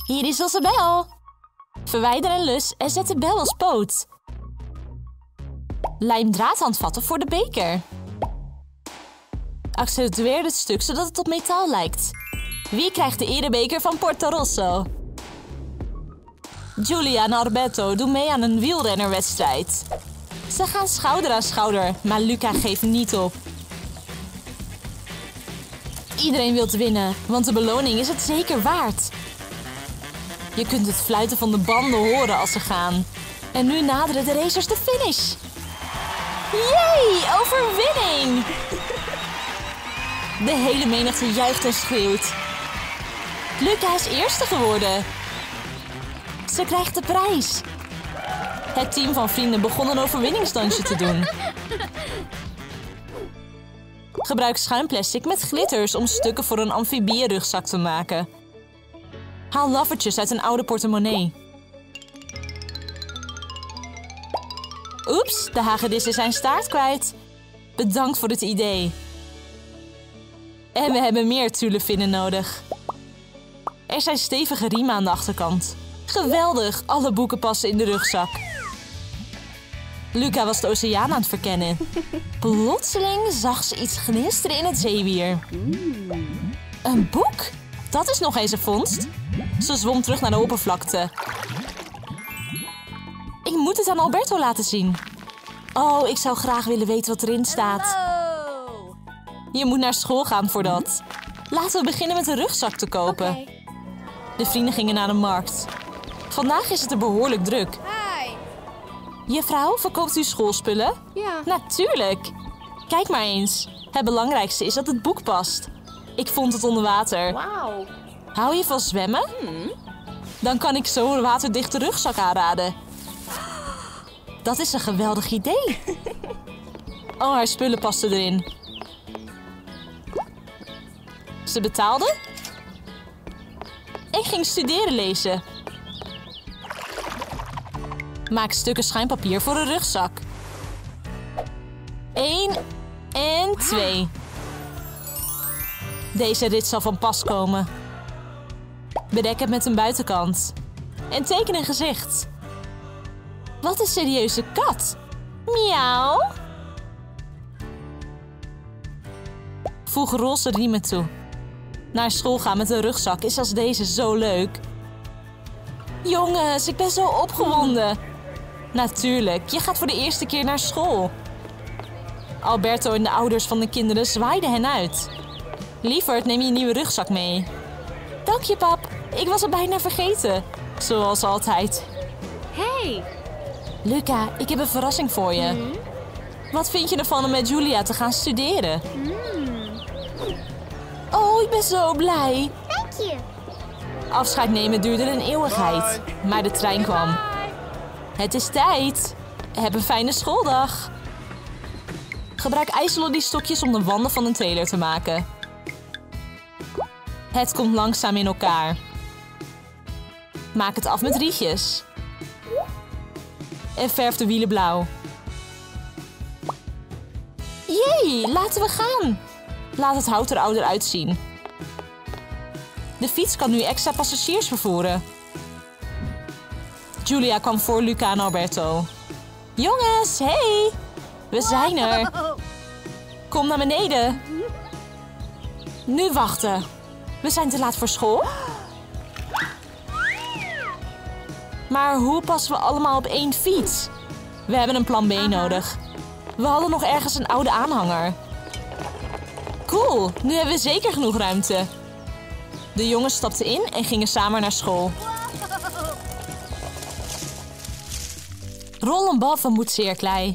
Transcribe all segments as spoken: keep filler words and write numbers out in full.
Hier is onze bel. Verwijder een lus en zet de bel als poot. Lijm draadhandvatten voor de beker. Accentueer het stuk zodat het op metaal lijkt. Wie krijgt de erebeker van Porto Rosso? Giulia en Alberto doen mee aan een wielrennerwedstrijd. Ze gaan schouder aan schouder, maar Luca geeft niet op. Iedereen wil winnen, want de beloning is het zeker waard. Je kunt het fluiten van de banden horen als ze gaan. En nu naderen de racers de finish. Jee, overwinning! De hele menigte juicht en schreeuwt. Luca is eerste geworden. Ze krijgt de prijs. Het team van vrienden begon een overwinningsdansje te doen. Gebruik schuimplastic met glitters om stukken voor een amfibieënrugzak te maken. Haal laffertjes uit een oude portemonnee. Oeps, de hagedis is zijn staart kwijt. Bedankt voor het idee. En we hebben meer tulevinnen nodig. Er zijn stevige riemen aan de achterkant. Geweldig, alle boeken passen in de rugzak. Luca was de oceaan aan het verkennen. Plotseling zag ze iets glinsteren in het zeewier. Een boek? Dat is nog eens een vondst. Ze zwom terug naar de oppervlakte. Ik moet het aan Alberto laten zien. Oh, ik zou graag willen weten wat erin staat. Je moet naar school gaan voor dat. Laten we beginnen met een rugzak te kopen. Okay. De vrienden gingen naar de markt. Vandaag is het er behoorlijk druk. Hi. Juffrouw, verkoopt u schoolspullen? Ja. Natuurlijk. Kijk maar eens. Het belangrijkste is dat het boek past. Ik vond het onder water. Wauw. Hou je van zwemmen? Hmm. Dan kan ik zo een waterdichte rugzak aanraden. Dat is een geweldig idee. Oh, haar spullen pasten erin. Ze betaalde en ging studeren lezen. Maak stukken schuimpapier voor een rugzak. Eén en twee. Deze rit zal van pas komen. Bedek het met een buitenkant. En teken een gezicht. Wat een serieuze kat. Miauw. Voeg roze riemen toe. Naar school gaan met een rugzak is als deze zo leuk. Jongens, ik ben zo opgewonden. Natuurlijk, je gaat voor de eerste keer naar school. Alberto en de ouders van de kinderen zwaaiden hen uit. Lieverd, neem je nieuwe rugzak mee. Dank je, pap. Ik was het bijna vergeten. Zoals altijd. Hey. Luca, ik heb een verrassing voor je. Hmm? Wat vind je ervan om met Giulia te gaan studeren? Hmm. Oh, ik ben zo blij. Thank you. Afscheid nemen duurde een eeuwigheid. Maar de trein kwam. Het is tijd. Heb een fijne schooldag. Gebruik ijzerlodiestokjes om de wanden van een trailer te maken. Het komt langzaam in elkaar. Maak het af met rietjes. En verf de wielen blauw. Jee, laten we gaan. Laat het hout er ouder uitzien. De fiets kan nu extra passagiers vervoeren. Giulia kwam voor Luca en Alberto. Jongens, hey! We zijn er. Kom naar beneden. Nu wachten. We zijn te laat voor school. Maar hoe passen we allemaal op één fiets? We hebben een plan B nodig. We hadden nog ergens een oude aanhanger. Cool, nu hebben we zeker genoeg ruimte. De jongens stapten in en gingen samen naar school. Rol een bal van moedseerklei.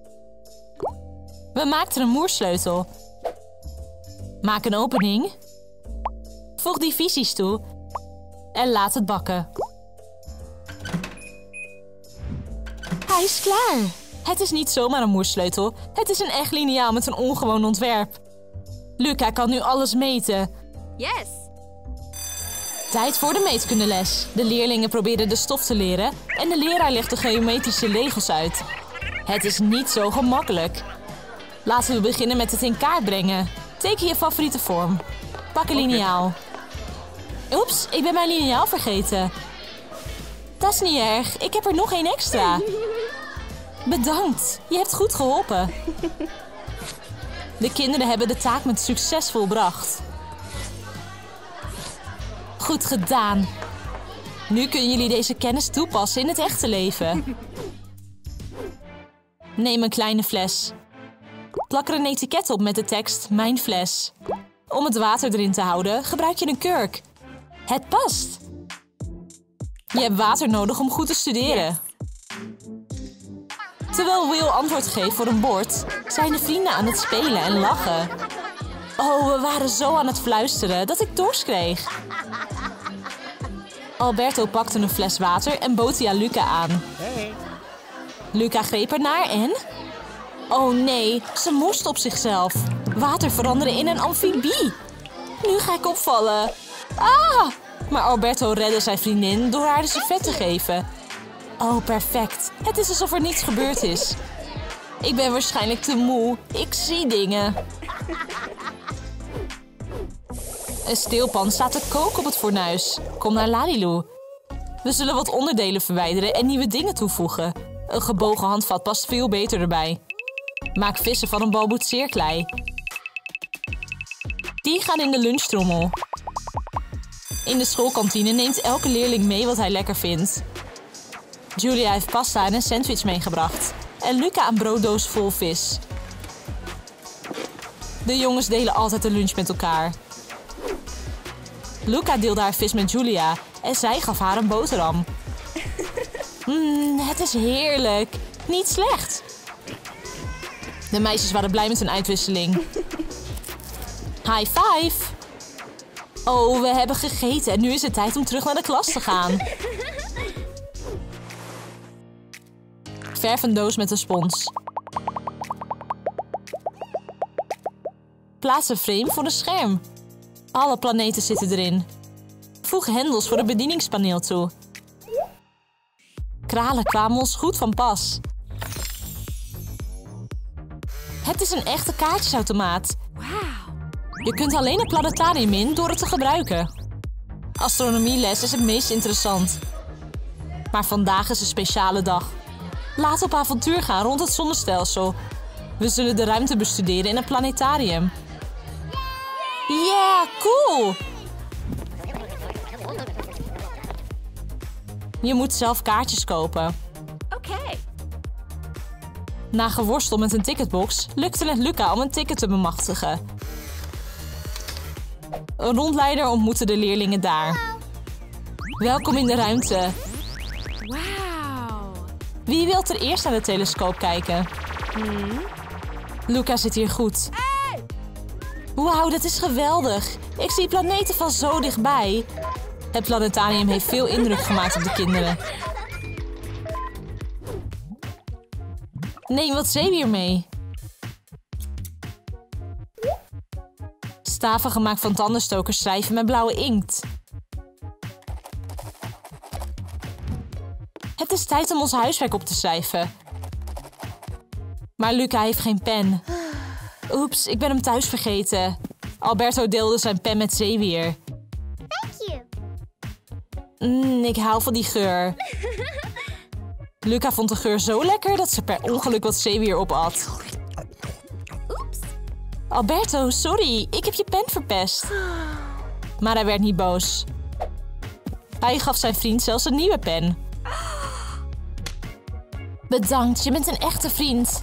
We maakten een moersleutel. Maak een opening. Voeg divisies toe. En laat het bakken. Hij is klaar. Het is niet zomaar een moersleutel. Het is een echt liniaal met een ongewoon ontwerp. Luca kan nu alles meten. Yes. Tijd voor de meetkundeles. De leerlingen proberen de stof te leren en de leraar legt de geometrische regels uit. Het is niet zo gemakkelijk. Laten we beginnen met het in kaart brengen. Teken je favoriete vorm. Pak een liniaal. Oeps, ik ben mijn liniaal vergeten. Dat is niet erg. Ik heb er nog één extra. Bedankt. Je hebt goed geholpen. De kinderen hebben de taak met succes volbracht. Goed gedaan. Nu kunnen jullie deze kennis toepassen in het echte leven. Neem een kleine fles. Plak er een etiket op met de tekst Mijn fles. Om het water erin te houden gebruik je een kurk. Het past. Je hebt water nodig om goed te studeren. Terwijl Will antwoord geeft voor een bord, zijn de vrienden aan het spelen en lachen. Oh, we waren zo aan het fluisteren dat ik dorst kreeg. Alberto pakte een fles water en bood die aan Luca aan. Hey. Luca greep ernaar en... Oh nee, ze morst op zichzelf. Water veranderen in een amfibie. Nu ga ik opvallen. Ah! Maar Alberto redde zijn vriendin door haar de servet te geven. Oh, perfect. Het is alsof er niets gebeurd is. Ik ben waarschijnlijk te moe. Ik zie dingen. Een steelpan staat te koken op het fornuis. Kom naar Lalilu. We zullen wat onderdelen verwijderen en nieuwe dingen toevoegen. Een gebogen handvat past veel beter erbij. Maak vissen van een balboetseerklei. Die gaan in de lunchtrommel. In de schoolkantine neemt elke leerling mee wat hij lekker vindt. Julia heeft pasta en een sandwich meegebracht. En Luca een brooddoos vol vis. De jongens delen altijd de lunch met elkaar. Luca deelde haar vis met Julia en zij gaf haar een boterham. Mmm, het is heerlijk. Niet slecht. De meisjes waren blij met hun uitwisseling. High five! Oh, we hebben gegeten en nu is het tijd om terug naar de klas te gaan. Verf een doos met een spons. Plaats een frame voor een scherm. Alle planeten zitten erin. Voeg hendels voor het bedieningspaneel toe. Kralen kwamen ons goed van pas. Het is een echte kaartjesautomaat. Je kunt alleen het planetarium in door het te gebruiken. Astronomieles is het meest interessant. Maar vandaag is een speciale dag. Laten we op avontuur gaan rond het zonnestelsel. We zullen de ruimte bestuderen in het planetarium. Yeah, cool! Je moet zelf kaartjes kopen. Okay. Na geworstel met een ticketbox lukte het Luca om een ticket te bemachtigen. Een rondleider ontmoette de leerlingen daar. Welkom in de ruimte. Wow. Wie wil er eerst naar de telescoop kijken? Hmm? Luca zit hier goed. Wauw, dat is geweldig. Ik zie planeten van zo dichtbij. Het planetarium heeft veel indruk gemaakt op de kinderen. Neem wat zeewier mee. Staven gemaakt van tandenstokers schrijven met blauwe inkt. Het is tijd om ons huiswerk op te schrijven. Maar Luca heeft geen pen. Oeps, ik ben hem thuis vergeten. Alberto deelde zijn pen met zeewier. Thank you. Mm, ik hou van die geur. Luca vond de geur zo lekker dat ze per ongeluk wat zeewier opat. Oeps. Alberto, sorry, ik heb je pen verpest. Maar hij werd niet boos. Hij gaf zijn vriend zelfs een nieuwe pen. Bedankt, je bent een echte vriend.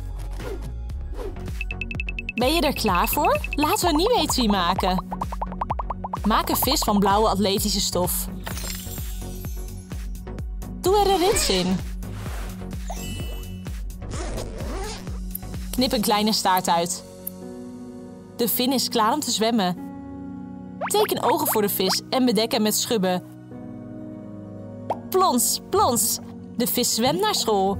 Ben je er klaar voor? Laten we een nieuwe etui maken. Maak een vis van blauwe atletische stof. Doe er een rits in. Knip een kleine staart uit. De vin is klaar om te zwemmen. Teken ogen voor de vis en bedek hem met schubben. Plons, plons. De vis zwemt naar school.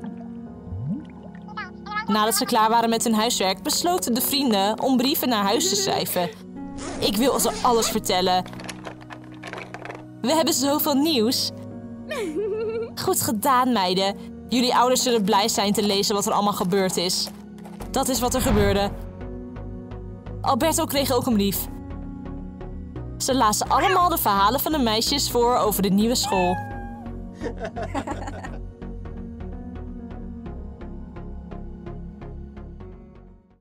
Nadat ze klaar waren met hun huiswerk, besloten de vrienden om brieven naar huis te schrijven. Ik wil ze alles vertellen. We hebben zoveel nieuws. Goed gedaan, meiden. Jullie ouders zullen blij zijn te lezen wat er allemaal gebeurd is. Dat is wat er gebeurde. Alberto kreeg ook een brief. Ze lazen allemaal de verhalen van de meisjes voor over de nieuwe school.